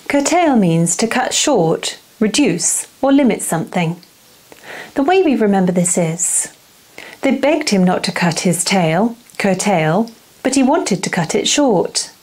Curtail means to cut short, reduce, or limit something. The way we remember this is: they begged him not to cut his tail, curtail, but he wanted to cut it short.